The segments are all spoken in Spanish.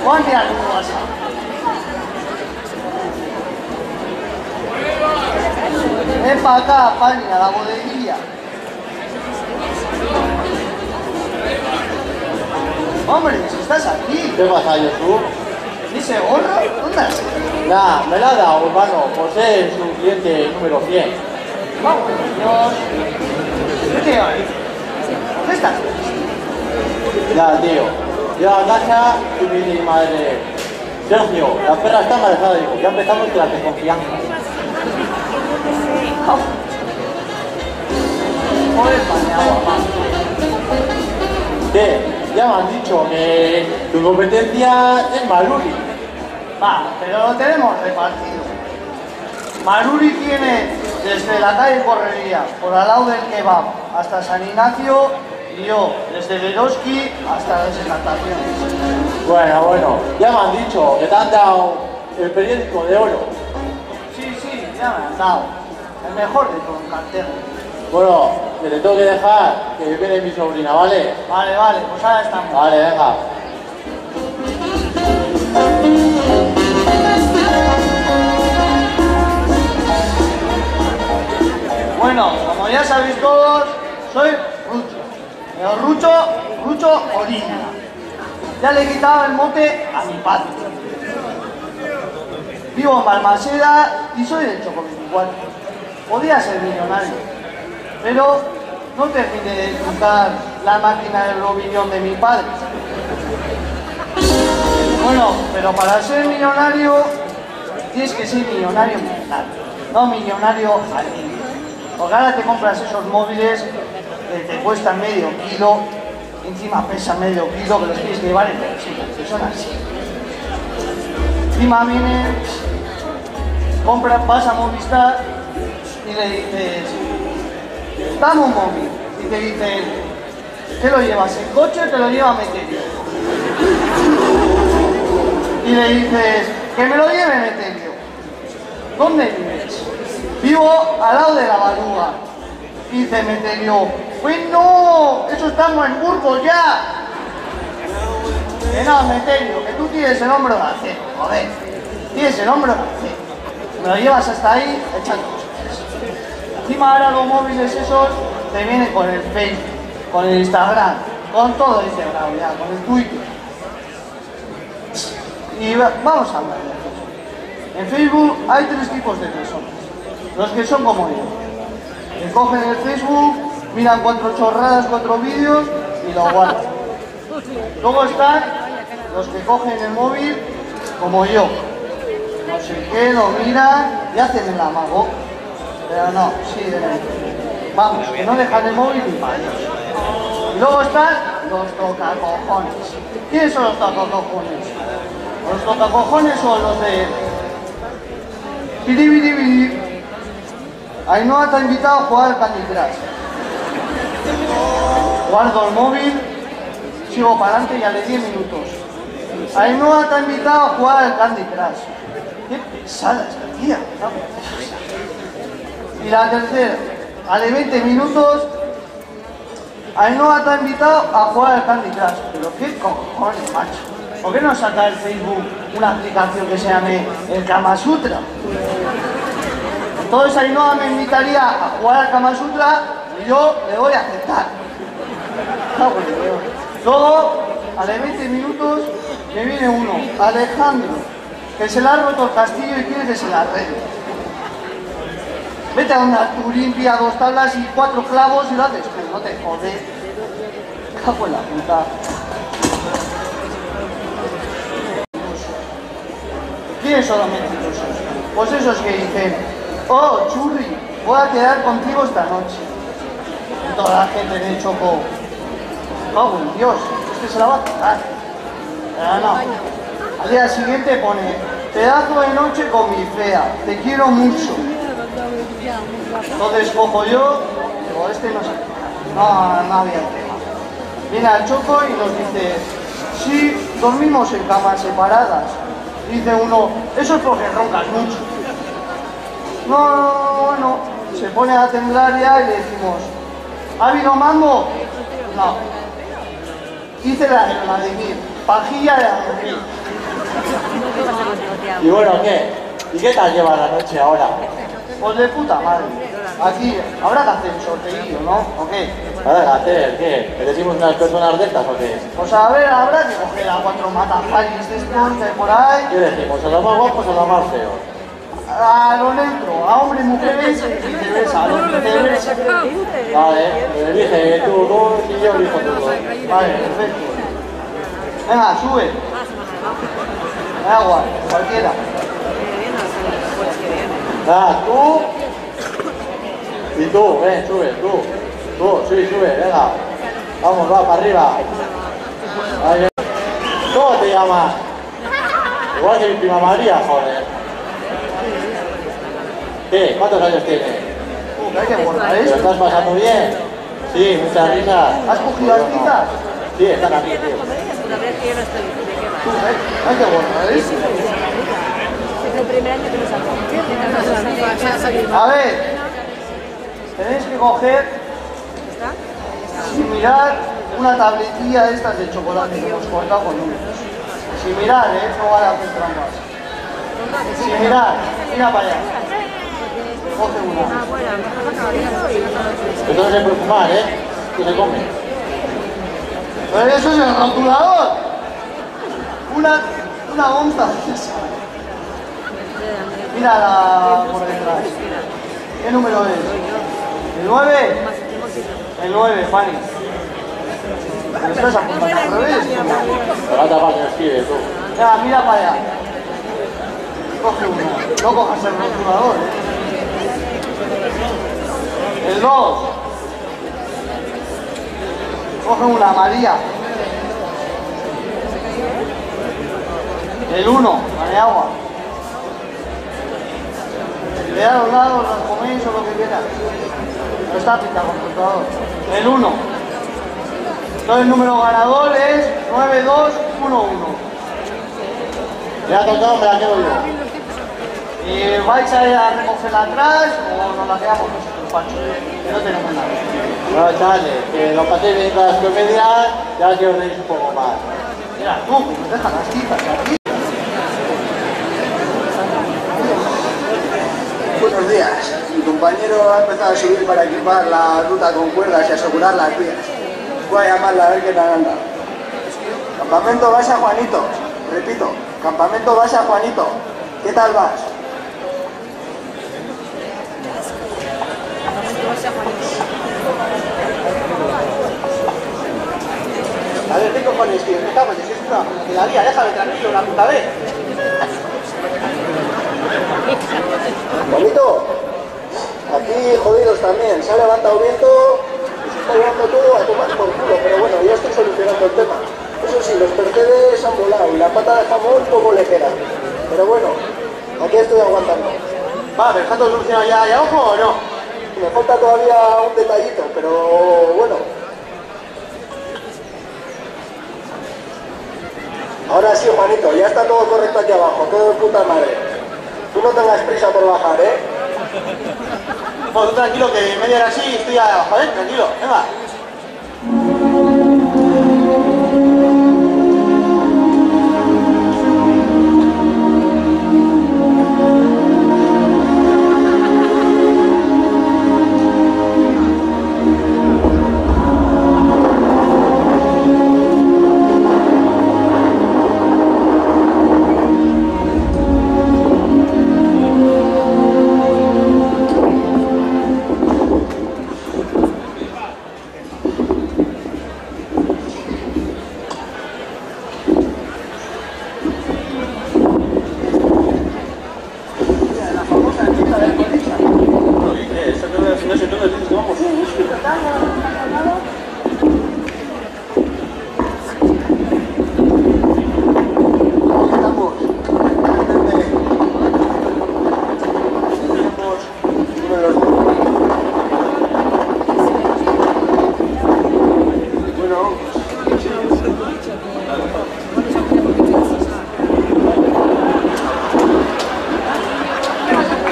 Voy a mirar mi WhatsApp. Ven para acá, Pani, a la bodeguilla. Hombre, si estás aquí. ¿Qué pasa, Josu? ¿Ese gorro? ¿Dónde has ido? Nada, me la ha dado, hermano, por ser su cliente número 100. Vamos, Dios. ¿Qué te oye? ¿Dónde estás? Ya, tío. Yo a casa y mi madre. Sergio, la perra está embarazada, digo. Ya empezamos con las desconfianzas. Joder, pañado, mamá. ¿Qué? Ya me han dicho que tu competencia es Maruri. Va, pero lo tenemos repartido. Maruri tiene desde la calle Correría, por al lado del kebab, hasta San Ignacio, y yo desde Veroski hasta las Encantaciones. Bueno, ya me han dicho que te han dado el periódico de oro. Sí, ya me han dado. El mejor de todo el cartel. Bueno, que te tengo que dejar, que viene mi sobrina, ¿vale? Vale, pues ahora estamos. Vale, venga. Bueno, como ya sabéis todos, soy Rucho. Pero Rucho Orina. Ya le he quitado el mote a mi padre. Vivo en Balmaseda y soy del Choco 24. Podía ser millonario, pero no terminé de disfrutar la máquina del robillón de mi padre. Bueno, pero para ser millonario tienes que ser millonario mental, no millonario al día. Porque ahora te compras esos móviles que te cuestan medio kilo, encima pesan medio kilo, que los tienes que llevar en bolsillo, que son así. Encima vienen, vas a Movistar y le dices, dame un móvil. Y te dicen, ¿qué lo llevas? ¿En coche o te lo lleva Meterio? Y le dices, que me lo lleve Meterio. ¿Dónde vives? Vivo al lado de la Balúa. Y dice Meterio, pues no, eso estamos en Burgos ya. Que no, Meterio, que tú tienes el hombro de acero, joder. Tienes el hombro de acero. Me lo llevas hasta ahí echando cosas. Encima ahora los móviles esos te vienen con el Facebook, con el Instagram, con todo integrado ya, con el Twitter. Y vamos a hablar de eso. En Facebook hay tres tipos de personas. Los que son como yo, que cogen el Facebook, miran 4 chorradas, 4 vídeos y lo guardan. Luego están los que cogen el móvil como yo. No sé qué, lo miran y hacen el amago. Pero no, sí, vamos, que no dejan el móvil ni para ellos. Y luego están los tocacojones. ¿Quiénes son los tocacojones? Los tocacojones son los de... Biribiribiri. Ainhoa te ha invitado a jugar al Candy Crush. Guardo el móvil, sigo para adelante y a los 10 minutos. Ainhoa te ha invitado a jugar al Candy Crush. Qué pesada esta tía, ¿no? Y la tercera, a los 20 minutos, Ainhoa te ha invitado a jugar al Candy Crush. Pero qué cojones, macho. ¿Por qué no saca el Facebook una aplicación que se llame el Kama Sutra? Entonces Ainhoa me invitaría a jugar al Kama Sutra y yo le voy a aceptar. Luego, a los 20 minutos, me viene uno, Alejandro, que se le ha roto el castillo y quiere que se la arregle. Vete a una Turín, pilla 2 tablas y 4 clavos y lo haces, pero no te jodes. Cago en la puta. ¿Quiénes son los mentirosos? Pues esos que dicen, oh, churri, voy a quedar contigo esta noche. Y toda la gente de Choco, cago en Dios, este se la va a cagar. Pero no. Al día siguiente pone, pedazo de noche con mi fea, te quiero mucho. Entonces cojo yo, digo, este no se no había tema. Viene al Choco y nos dice, sí, dormimos en camas separadas. Dice uno, eso es porque roncas mucho. No, se pone a temblar ya y le decimos, ¿ha habido mambo? No. Dice la de Vladimir, pajilla de dormir. Y bueno, ¿qué? ¿Y qué tal lleva la noche ahora? Pues de puta madre. Aquí habrá que hacer un sorteillo, ¿no? ¿O qué? ¿Para qué hacer? ¿Qué? ¿Le decimos unas personas de estas o qué? Pues a ver, habrá que coger a 4 matafaris de estos que hay por ahí. ¿Qué decimos? ¿A los más guapos o a los más feos? A lo neutro, a hombres, mujeres y viceversa, a los viceversa. Vale, elige tú dos y yo elijo tú dos. Vale, perfecto. Venga, sube. Agua, cualquiera. Tú y tú, ven, sube, tú, sí, sube, venga. Vamos, va, para arriba. Ahí. ¿Cómo te llamas? Igual que mi prima María, joder. ¿Qué? ¿Cuántos años tienes? Hay que guardar ¿Te lo esto. estás pasando bien? Sí, muchas risas. ¿Has cogido las citas? Sí, están aquí, tío. Hay que guardar esto. Es el primer año que nos A ver, tenéis que coger, sin mirar, una tabletilla de estas de chocolate que hemos cortado con números. Sin mirar, no vale hacer trampas. Sin mirar, mira para allá. Coge una. Esto no se puede fumar, ¿eh? Esto se come. Pero eso es el rotulador. Una onza. Mírala por detrás. ¿Qué número es? ¿El 9? El 9, Fanny. ¿Me estás apuntando al revés? Pero otra parte no escribe, tú. Ya, mira para allá. Coge una. No cojas el rotulador, El 2. Coge una, María. El 1, agua. Si le da a los lados, las coméis o lo que quieras. No está pintado con el rotulador. El 1. Entonces el número ganador es 9211. Ya tocado, me la quedo yo. Y vais a ir a recogerla atrás o nos la quedamos nosotros, Pancho, que no tenemos nada. No, chavales, que lo paséis bien con las comedias, ya que os reís un poco más. Mira, tú, que nos dejan las citas aquí. Buenos días. Mi compañero ha empezado a subir para equipar la ruta con cuerdas y asegurar las vías. Voy a llamarla a ver qué tal anda. Campamento Basa Juanito. Repito, Campamento Basa Juanito. ¿Qué tal vas? A ver, ¿qué cojones, tío? ¿Qué cabrón? Si es una congelaría, déjame tranquilo una puta vez. Juanito, aquí jodidos también. Se ha levantado viento y se está llevando todo a tomar por culo. Pero bueno, ya estoy solucionando el tema. Eso sí, los percebes han volado y la pata de jamón poco le queda. Pero bueno, aquí estoy aguantando. Va, ¿pero está todo solucionado ya abajo o no? Me falta todavía un detallito, pero bueno. Ahora sí, Juanito, ya está todo correcto aquí abajo, todo de puta madre. Tú no tengas prisa por bajar, ¿eh? Bueno, tú tranquilo, que media hora así estoy abajo, tranquilo, venga.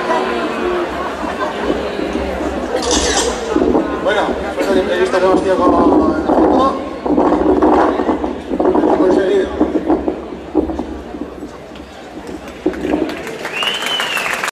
Bueno, pues he visto que hemos tenido con